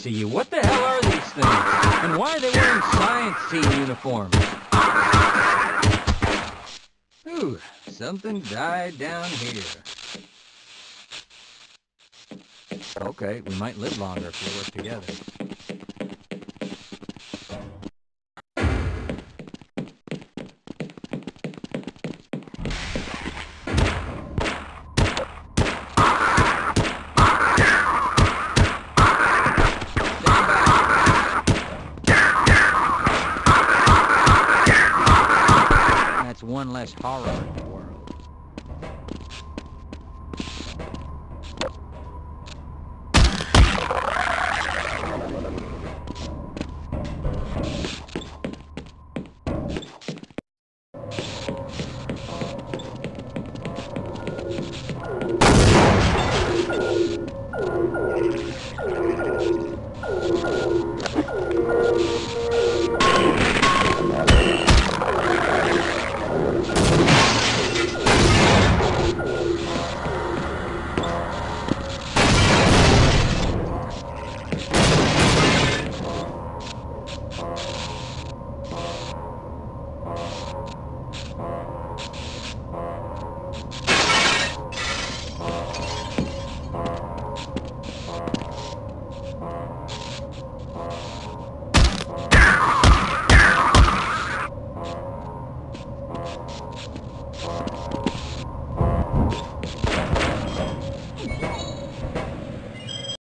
see you. What the hell are these things? And why are they wearing science team uniforms? Ooh, something died down here. Okay, we might live longer if we work together. One less horror.